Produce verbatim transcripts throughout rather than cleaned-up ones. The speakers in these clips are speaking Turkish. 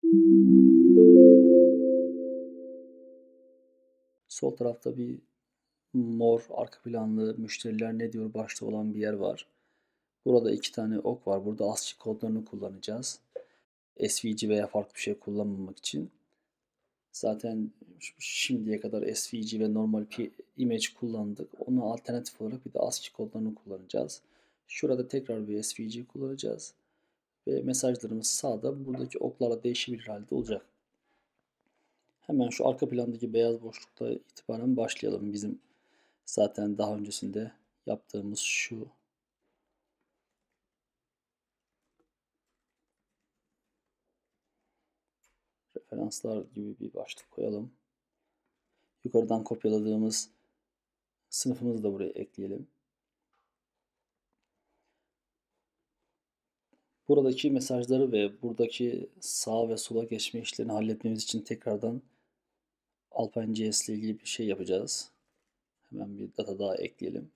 Sol tarafta bir mor arka planlı müşteriler ne diyor başta olan bir yer var. Burada iki tane ok var. Burada ASCII kodlarını kullanacağız. S V G veya farklı bir şey kullanmamak için. Zaten şimdiye kadar S V G ve normal bir image kullandık. Ona alternatif olarak bir de ASCII kodlarını kullanacağız. Şurada tekrar bir S V G kullanacağız. Ve mesajlarımız sağda buradaki oklarla değişebilir halde olacak. Hemen şu arka plandaki beyaz boşlukta itibaren başlayalım. Bizim zaten daha öncesinde yaptığımız şu referanslar gibi bir başlık koyalım. Yukarıdan kopyaladığımız sınıfımızı da buraya ekleyelim. Buradaki mesajları ve buradaki sağa ve sola geçme işlerini halletmemiz için tekrardan Alpine.js ile ilgili bir şey yapacağız. Hemen bir data daha ekleyelim.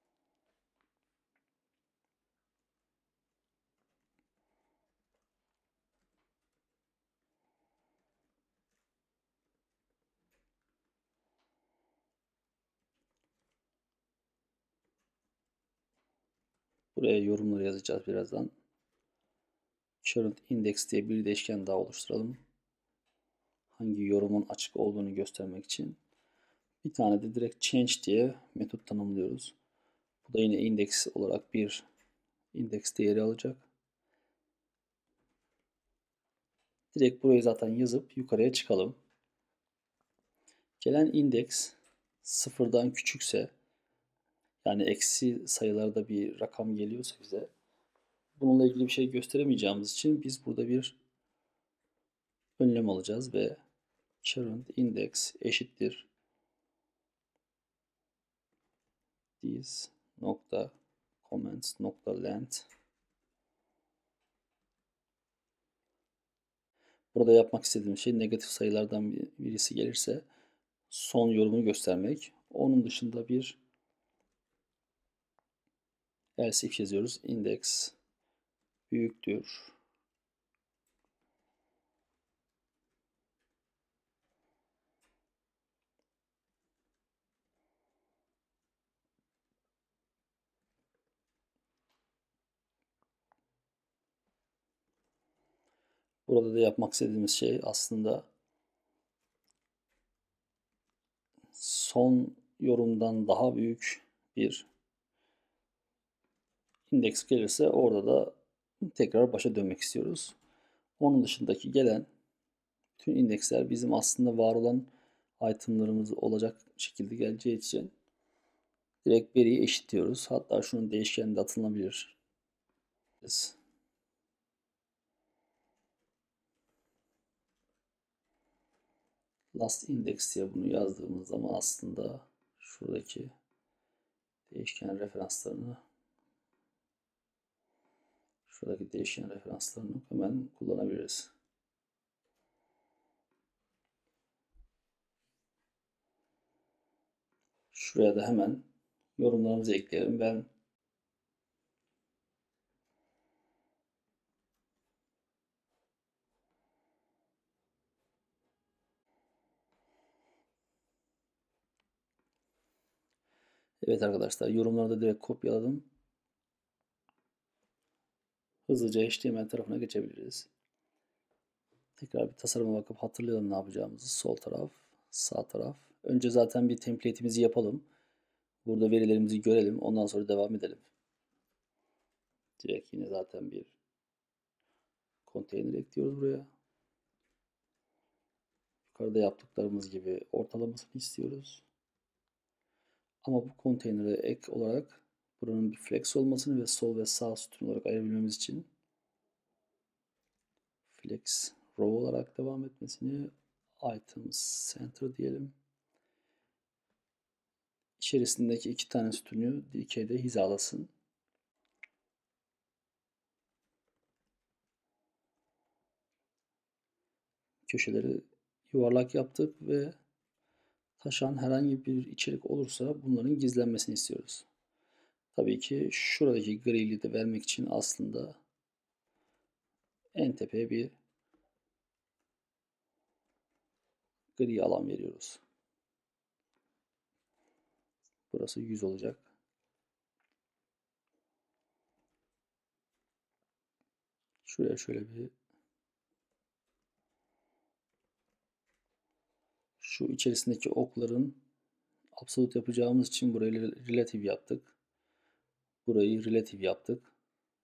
Buraya yorumları yazacağız birazdan. Current index diye bir değişken daha oluşturalım. Hangi yorumun açık olduğunu göstermek için. Bir tane de direkt change diye metot tanımlıyoruz. Bu da yine index olarak bir index değeri alacak. Direkt burayı zaten yazıp yukarıya çıkalım. Gelen indeks sıfırdan küçükse, yani eksi sayılarda bir rakam geliyorsa bize, bununla ilgili bir şey gösteremeyeceğimiz için biz burada bir önlem alacağız ve current index eşittir this nokta comments nokta length. Burada yapmak istediğim şey negatif sayılardan birisi gelirse son yorumu göstermek. Onun dışında bir else if yazıyoruz. Index büyüktür. Burada da yapmak istediğimiz şey aslında son yorumdan daha büyük bir indeks gelirse orada da tekrar başa dönmek istiyoruz. Onun dışındaki gelen tüm indeksler bizim aslında var olan itemlarımız olacak şekilde geleceği için direkt veriyi eşitliyoruz. Hatta şunun değişkeni de atılabilir. Last index diye bunu yazdığımız zaman aslında şuradaki değişken referanslarını şuradaki değişken referanslarını hemen kullanabiliriz. Şuraya da hemen yorumlarımızı ekleyelim. Ben Evet arkadaşlar, yorumları da direkt kopyaladım. Hızlıca H T M L tarafına geçebiliriz. Tekrar bir tasarıma bakıp hatırlayalım ne yapacağımızı. Sol taraf, sağ taraf. Önce zaten bir template'imizi yapalım. Burada verilerimizi görelim. Ondan sonra devam edelim. Direkt yine zaten bir konteyner ekliyoruz buraya. Yukarıda yaptıklarımız gibi ortalamasını istiyoruz. Ama bu konteynere ek olarak buranın bir flex olmasını ve sol ve sağ sütun olarak ayırabilmemiz için flex row olarak devam etmesini items center diyelim. İçerisindeki iki tane sütunu dikeyde hizalasın. Köşeleri yuvarlak yaptık ve taşan herhangi bir içerik olursa bunların gizlenmesini istiyoruz. Tabii ki şuradaki gri'li de vermek için aslında en tepeye bir gri alan veriyoruz. Burası yüz olacak. Şuraya şöyle bir şu içerisindeki okların absolut yapacağımız için burayı relative yaptık. Burayı relative yaptık.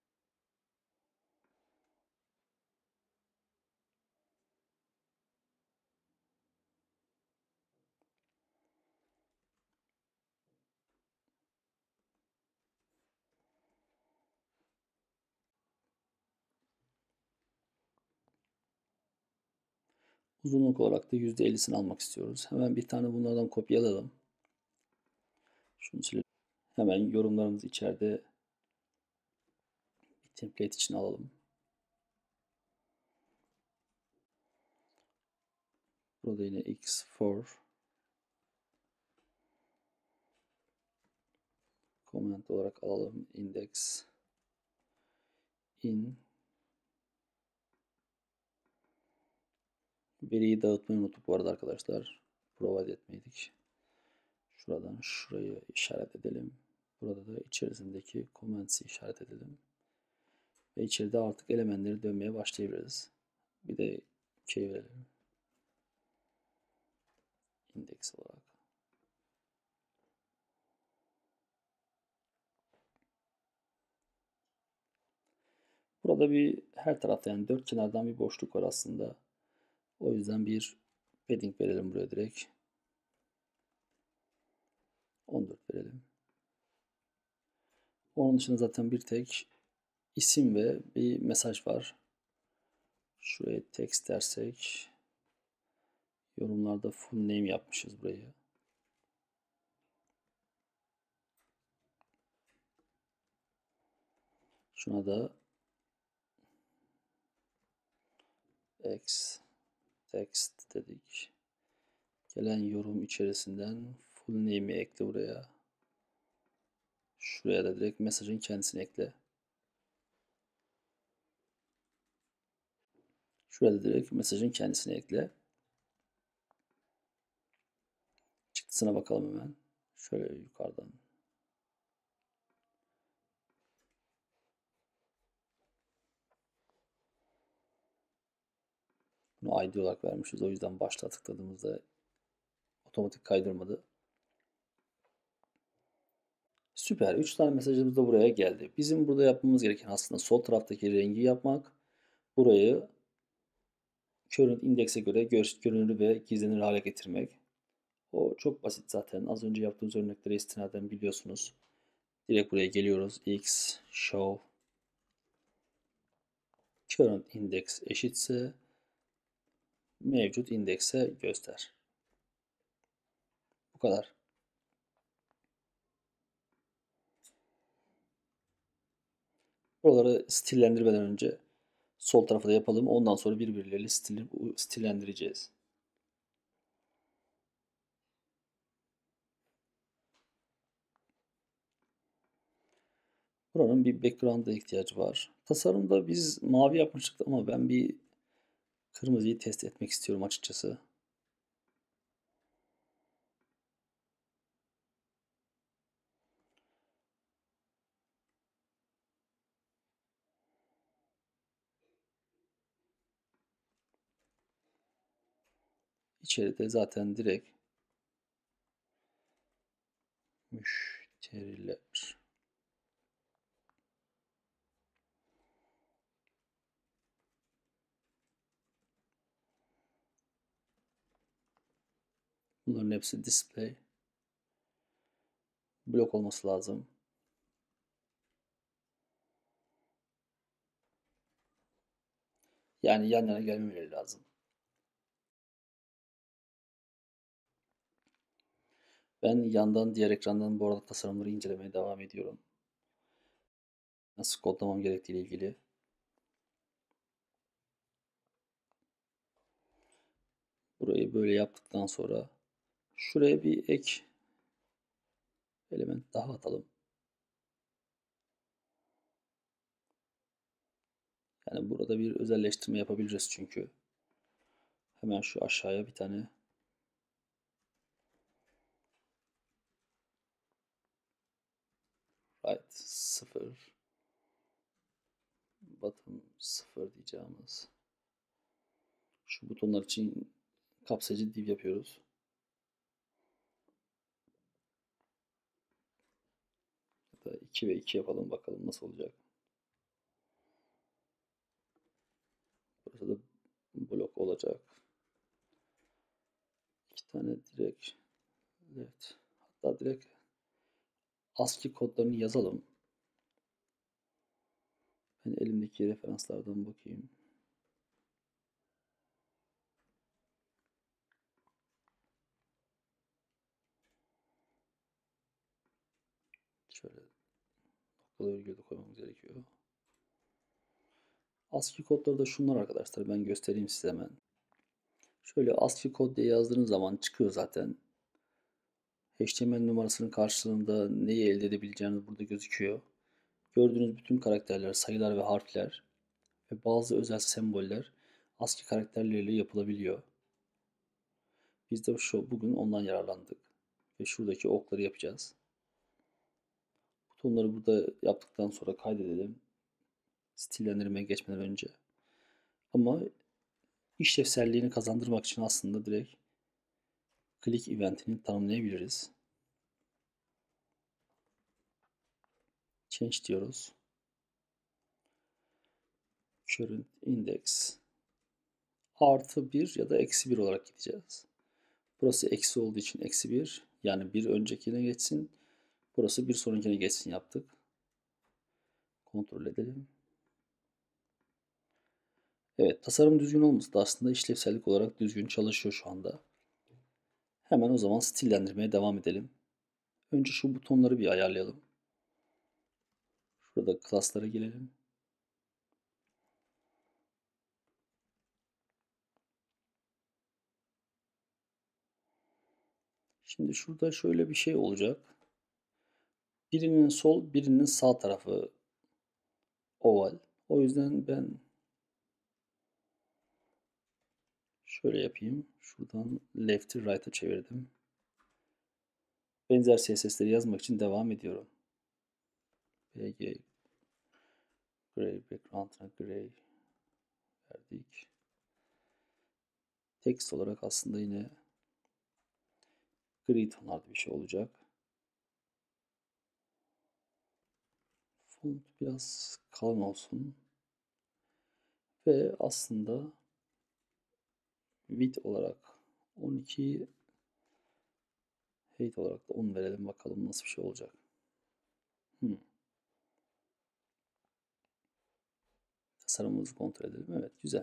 Uzunluk olarak da yüzde ellisini almak istiyoruz. Hemen bir tane bunlardan kopyalayalım. Şunu silelim. Hemen yorumlarımızı içeride bir template için alalım. Burada yine x for comment olarak alalım. Index in veriyi dağıtmayı unuttuk bu arada arkadaşlar. Provide etmeydik. Şuradan şurayı işaret edelim. Burada da içerisindeki comments'i işaret edelim. Ve içeride artık elementleri dönmeye başlayabiliriz. Bir de key verelim. Index olarak. Burada bir her tarafta yani dört kenardan bir boşluk var aslında. O yüzden bir padding verelim buraya direkt. on dört verelim. Onun dışında zaten bir tek isim ve bir mesaj var. Şuraya text dersek yorumlarda full name yapmışız burayı. Şuna da x text dedik. Gelen yorum içerisinden full name'i ekle buraya. Şuraya da direkt mesajın kendisini ekle. Şuraya da direkt mesajın kendisini ekle. Çıktısına bakalım hemen. Şöyle yukarıdan. Bunu I D olarak vermişiz. O yüzden başta tıkladığımızda otomatik kaydırmadı. Süper. üç tane mesajımız da buraya geldi. Bizim burada yapmamız gereken aslında sol taraftaki rengi yapmak. Burayı current index'e göre görünür ve gizlenir hale getirmek. O çok basit zaten. Az önce yaptığımız örnekleri istinaden biliyorsunuz. Direkt buraya geliyoruz. X show current index eşitse mevcut indekse göster. Bu kadar. Buraları stillendirmeden önce sol tarafa da yapalım. Ondan sonra birbirleriyle stil, stillendireceğiz. Buranın bir background'a ihtiyacı var. Tasarımda biz mavi yapmıştık ama ben bir kırmızıyı test etmek istiyorum açıkçası. İçeride zaten direkt müşteriler bunların hepsi display blok olması lazım. Yani yan yana gelmemeleri lazım. Ben yandan diğer ekrandan bu arada tasarımları incelemeye devam ediyorum. Nasıl kodlamam gerektiği ile ilgili. Burayı böyle yaptıktan sonra şuraya bir ek element daha atalım. Yani burada bir özelleştirme yapabiliriz çünkü. Hemen şu aşağıya bir tane Height sıfır. Bottom sıfır diyeceğimiz. Şu butonlar için kapsayıcı div yapıyoruz. Ya da iki ve iki yapalım, bakalım nasıl olacak. Burası da blok olacak. İki tane direkt, evet. Hatta direkt ASCII kodlarını yazalım. Ben elimdeki referanslardan bakayım. Şöyle noktalı virgül de koymamız gerekiyor. ASCII kodları da şunlar arkadaşlar. Ben göstereyim size hemen. Şöyle ASCII kod diye yazdığınız zaman çıkıyor zaten. H T M L numarasının karşılığında neyi elde edebileceğiniz burada gözüküyor. Gördüğünüz bütün karakterler, sayılar ve harfler ve bazı özel semboller ASCII karakterleriyle yapılabiliyor. Biz de şu bugün ondan yararlandık. Ve şuradaki okları yapacağız. Butonları burada yaptıktan sonra kaydedelim. Stillendirmeye geçmeden önce. Ama işlevselliğini kazandırmak için aslında direkt click eventini tanımlayabiliriz. Change diyoruz. Current index artı bir ya da eksi bir olarak gideceğiz. Burası eksi olduğu için eksi bir. Yani bir öncekine geçsin. Burası bir sonrakine geçsin yaptık. Kontrol edelim. Evet, tasarım düzgün olması da aslında işlevsellik olarak düzgün çalışıyor şu anda. Hemen o zaman stillendirmeye devam edelim. Önce şu butonları bir ayarlayalım. Şurada class'lara gelelim. Şimdi şurada şöyle bir şey olacak. Birinin sol, birinin sağ tarafı oval. O yüzden ben şöyle yapayım. Şuradan left'i right'a çevirdim. Benzer C S S'leri yazmak için devam ediyorum. B G Gray background'ına gray verdik. Text olarak aslında yine gri tonlarda bir şey olacak. Font biraz kalın olsun. Ve aslında width olarak on iki, height olarak da on verelim, bakalım nasıl bir şey olacak. Hmm. Tasarımımızı kontrol edelim. Evet, güzel.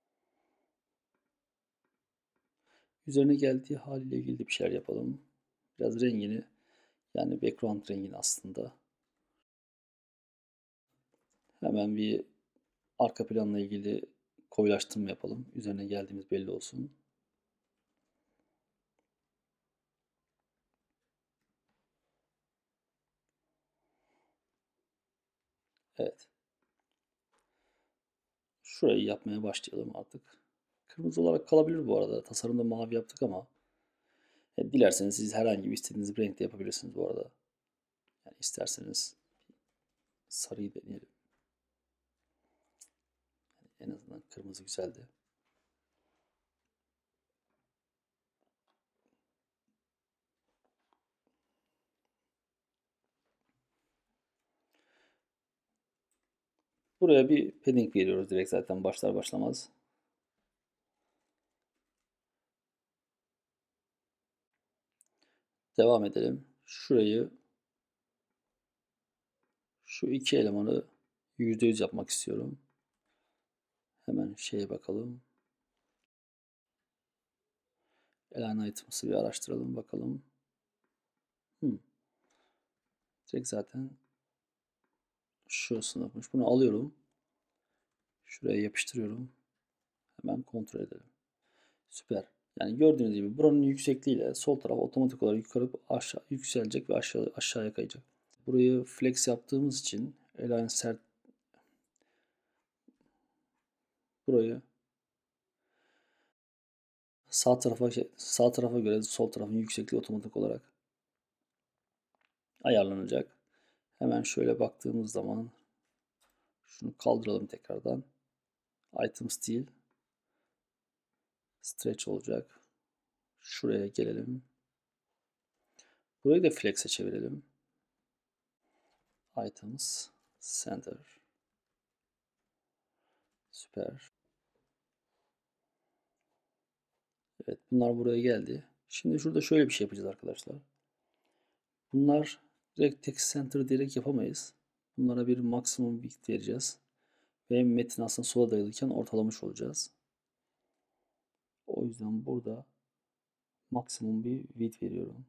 Üzerine geldiği haliyle ilgili bir şeyler yapalım. Biraz rengini, yani background rengini aslında. Hemen bir arka planla ilgili koyulaştırma yapalım. Üzerine geldiğimiz belli olsun. Evet. Şurayı yapmaya başlayalım artık. Kırmızı olarak kalabilir bu arada. Tasarımda mavi yaptık ama e, dilerseniz siz herhangi bir istediğiniz bir renkte yapabilirsiniz bu arada. Yani isterseniz sarıyı deneyelim. En azından kırmızı güzeldi. Buraya bir padding veriyoruz direkt zaten başlar başlamaz. Devam edelim. Şurayı, şu iki elemanı yüzde yüz yapmak istiyorum. Hemen şeye bakalım. Align items'ı bir araştıralım bakalım. Hmm. Direkt zaten şu sınıfmış. Bunu alıyorum. Şuraya yapıştırıyorum. Hemen kontrol edelim. Süper. Yani gördüğünüz gibi buranın yüksekliğiyle sol taraf otomatik olarak yukarı aşağı yükselecek ve aşağı aşağıya kayacak. Burayı flex yaptığımız için align sert, burayı sağ tarafa sağ tarafa göre sol tarafın yüksekliği otomatik olarak ayarlanacak. Hemen şöyle baktığımız zaman şunu kaldıralım tekrardan. Items değil. Stretch olacak. Şuraya gelelim. Burayı da flex'e çevirelim. Items, Center. Süper. Evet, bunlar buraya geldi. Şimdi şurada şöyle bir şey yapacağız arkadaşlar. Bunlar direkt text center diyerek yapamayız. Bunlara bir maksimum width vereceğiz. Ve metin aslında sola dayalıyken ortalamış olacağız. O yüzden burada maksimum bir width veriyorum.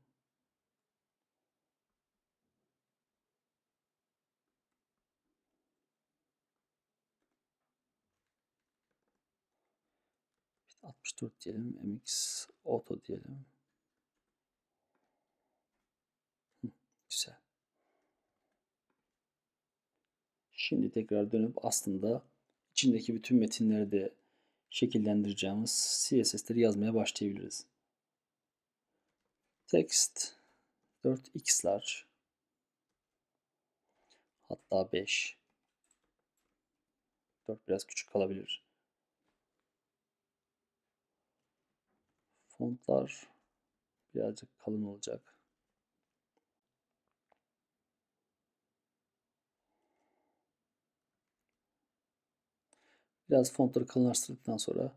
altmış dört diyelim. M X Auto diyelim. Hı, güzel. Şimdi tekrar dönüp aslında içindeki bütün metinleri de şekillendireceğimiz C S S'leri yazmaya başlayabiliriz. Text dört x large, hatta beş. dört biraz küçük kalabilir. Fontlar birazcık kalın olacak. Biraz fontları kalınlaştırdıktan sonra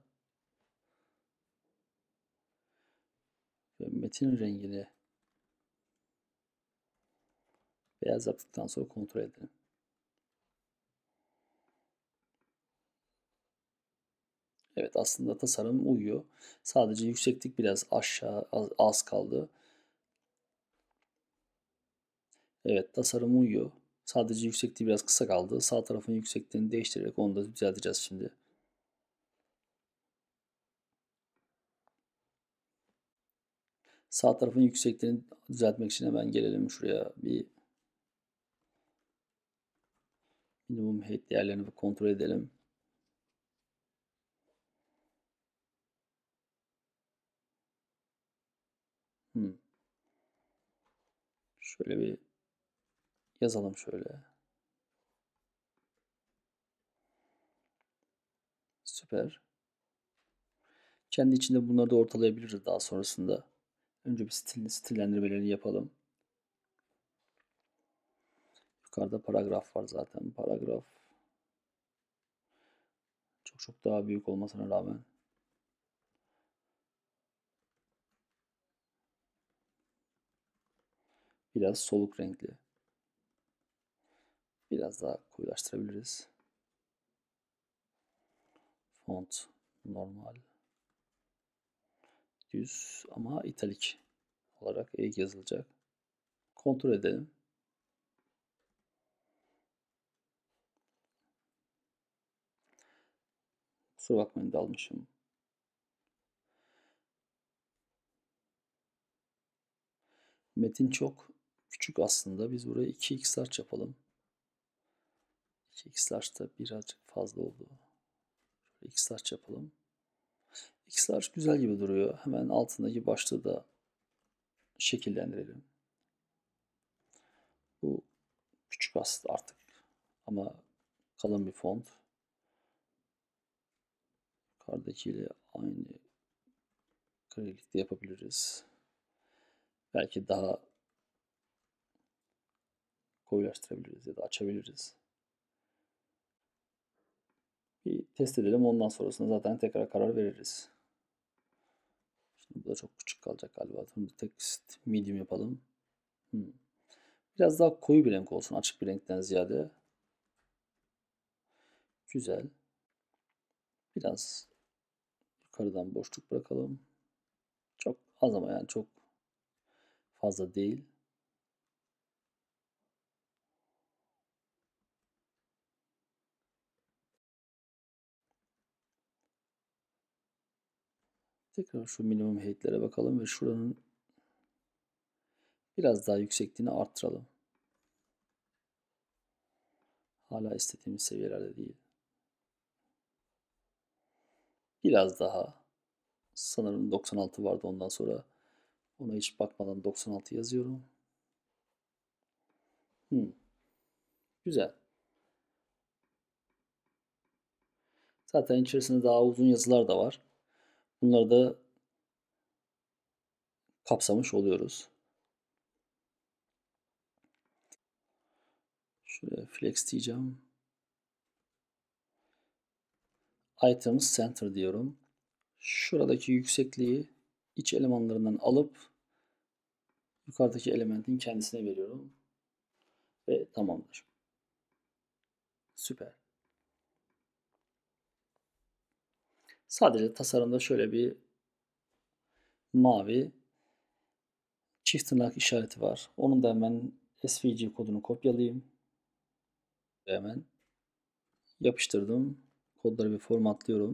metin rengini beyaz yaptıktan sonra kontrol edelim. Evet, aslında tasarım uyuyor. Sadece yükseklik biraz aşağı az kaldı. Evet, tasarım uyuyor. Sadece yüksekliği biraz kısa kaldı. Sağ tarafın yüksekliğini değiştirerek onu da düzelteceğiz şimdi. Sağ tarafın yüksekliğini düzeltmek için hemen gelelim şuraya, bir minimum height değerlerini bir kontrol edelim. Hmm. Şöyle bir yazalım şöyle. Süper. Kendi içinde bunları da ortalayabiliriz daha sonrasında. Önce bir stil, stillendirmelerini yapalım. Yukarıda paragraf var zaten. Paragraf çok çok daha büyük olmasına rağmen biraz soluk renkli. Biraz daha koyulaştırabiliriz. Font normal. Düz ama italik olarak eğik yazılacak. Kontrol edelim. Kusura bakmayın, dalmışım. Metin çok küçük aslında. Biz buraya iki x large yapalım. iki x large da birazcık fazla oldu. X large yapalım. X large güzel gibi duruyor. Hemen altındaki başlığı da şekillendirelim. Bu küçük aslında artık ama kalın bir font. Yukarıdakiyle aynı grilikte yapabiliriz. Belki daha koyulaştırabiliriz ya da açabiliriz. Bir test edelim. Ondan sonrasında zaten tekrar karar veririz. Şimdi bu da çok küçük kalacak galiba. Şimdi text medium yapalım. Hmm. Biraz daha koyu bir renk olsun. Açık bir renkten ziyade. Güzel. Biraz yukarıdan boşluk bırakalım. Çok az ama yani çok fazla değil. Tekrar şu minimum height'lere bakalım ve şuranın biraz daha yüksekliğini arttıralım. Hala istediğimiz seviyelerde değil. Biraz daha. Sanırım doksan altı vardı, ondan sonra ona hiç bakmadan doksan altı yazıyorum. Hmm. Güzel. Zaten içerisinde daha uzun yazılar da var. Bunları da kapsamış oluyoruz. Şuraya flex diyeceğim. Items center diyorum. Şuradaki yüksekliği iç elemanlarından alıp yukarıdaki elementin kendisine veriyorum. Ve tamamdır. Süper. Sadece tasarımda şöyle bir mavi çift tırnak işareti var. Onun da hemen S V G kodunu kopyalayayım. Ve hemen yapıştırdım. Kodları bir formatlıyorum.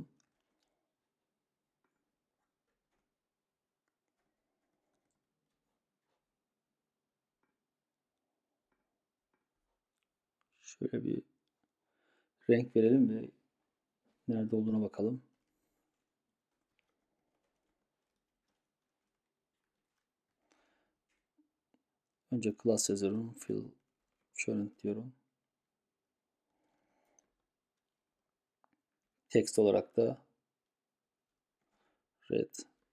Şöyle bir renk verelim ve nerede olduğuna bakalım. Önce class yazıyorum. Fill current diyorum. Text olarak da red.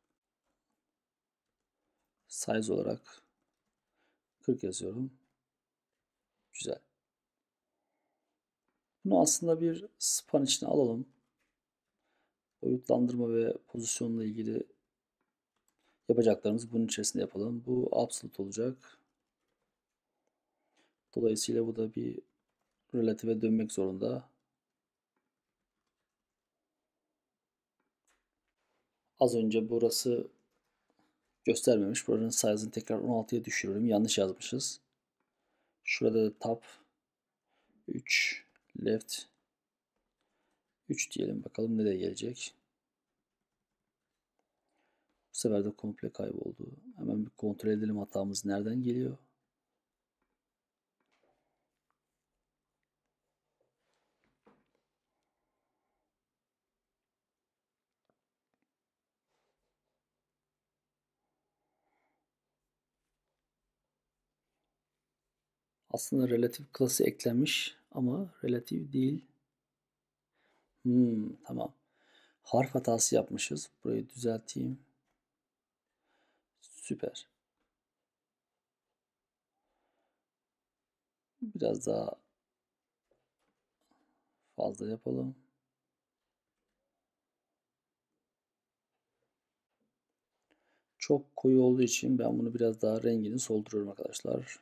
Size olarak kırk yazıyorum. Güzel. Bunu aslında bir span içine alalım. Boyutlandırma ve pozisyonla ilgili yapacaklarımızı bunun içerisinde yapalım. Bu absolute olacak. Dolayısıyla bu da bir relatife dönmek zorunda. Az önce burası göstermemiş. Buranın size'ını tekrar on altıya düşürüyorum. Yanlış yazmışız. Şurada da top üç, left üç diyelim. Bakalım nereye gelecek. Bu sefer de komple kayboldu. Hemen bir kontrol edelim hatamız nereden geliyor. Aslında relatif klası eklenmiş ama relatif değil. Hmm, tamam. Harf hatası yapmışız. Burayı düzelteyim. Süper. Biraz daha fazla yapalım. Çok koyu olduğu için ben bunu biraz daha rengini solduruyorum arkadaşlar.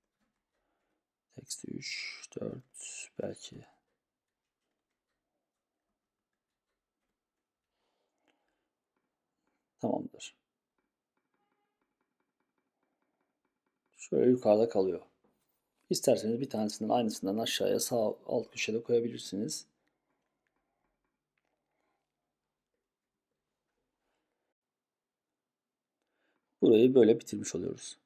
Text üç, dört belki. Tamamdır. Şöyle yukarıda kalıyor. İsterseniz bir tanesinden aynısından aşağıya sağ alt köşede koyabilirsiniz. Burayı böyle bitirmiş oluyoruz.